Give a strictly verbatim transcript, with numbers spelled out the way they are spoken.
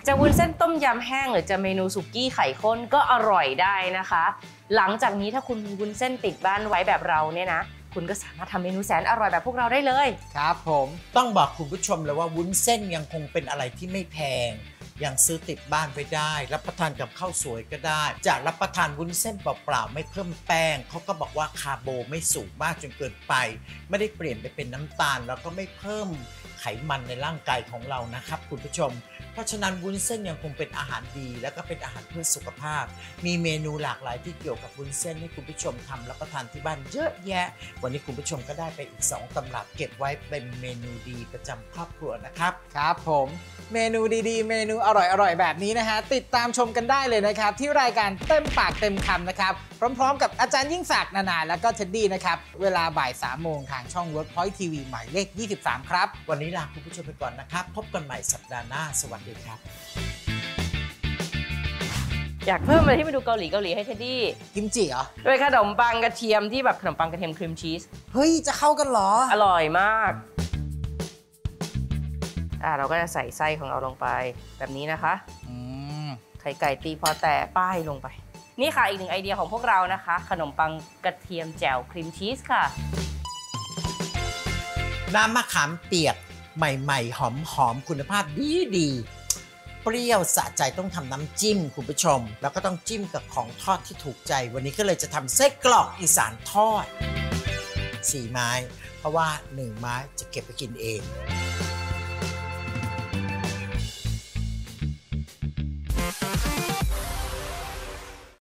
จะวุ้นเส้นต้มยำแห้งหรือจะเมนูสุกี้ไข่ข้นก็อร่อยได้นะคะหลังจากนี้ถ้าคุณมีวุ้นเส้นติดบ้านไว้แบบเราเนี่ยนะคุณก็สามารถทำเมนูแสนอร่อยแบบพวกเราได้เลยครับผมต้องบอกคุณผู้ชมเลยว่าวุ้นเส้นยังคงเป็นอะไรที่ไม่แพงยังซื้อติดบ้านไปได้รับประทานกับข้าวสวยก็ได้จะรับประทานวุ้นเส้นเปล่าๆไม่เพิ่มแป้งเขาก็บอกว่าคาร์โบไม่สูงมากจนเกินไปไม่ได้เปลี่ยนไปเป็นน้ำตาลแล้วก็ไม่เพิ่มไขมันในร่างกายของเรานะครับคุณผู้ชมเพราะฉะนั้นวุ้นเส้นยังคงเป็นอาหารดีแล้วก็เป็นอาหารเพื่อสุขภาพมีเมนูหลากหลายที่เกี่ยวกับวุ้นเส้นให้คุณผู้ชมทำรับประทานที่บ้านเยอะแยะวันนี้คุณผู้ชมก็ได้ไปอีกสองตำรับเก็บไว้เป็นเมนูดีประจำครอบครัวนะครับครับผมเมนูดีๆเมนูอร่อยๆแบบนี้นะฮะติดตามชมกันได้เลยนะครับที่รายการเต็มปากเต็มคำนะครับพร้อมๆกับอาจารย์ยิ่งศักดิ์นานาแล้วก็เท็ดดี้นะครับเวลาบ่ายสามโมงทางช่อง Workpoint ที วี หมายเลขยี่สิบสามครับวันนี้ลาคุณผู้ชมไปก่อนนะครับพบกันใหม่สัปดาห์หน้าสวัสดีครับอยากเพิ่มอะไรที่ไปดูเกาหลีเกาหลีให้เท็ดดี้กิมจิเหรอโดยขนมปังกระเทียมที่แบบขนมปังกระเทียมครีมชีสเฮ้ยจะเข้ากันเหรออร่อยมากอ่าเราก็จะใส่ไส้ของเราลงไปแบบนี้นะคะอืมไข่ไก่ตีพอแตกป้ายลงไปนี่ค่ะอีกหนึ่งไอเดียของพวกเรานะคะขนมปังกระเทียมแจ่วครีมชีสค่ะน้ำมะขามเปียกใหม่ๆหอมๆคุณภาพดีๆเปรี้ยวสะใจต้องทำน้ำจิ้มคุณผู้ชมแล้วก็ต้องจิ้มกับของทอดที่ถูกใจวันนี้ก็เลยจะทำไส้กรอกอีสานทอดสี่ไม้เพราะว่าหนึ่งไม้จะเก็บไปกินเอง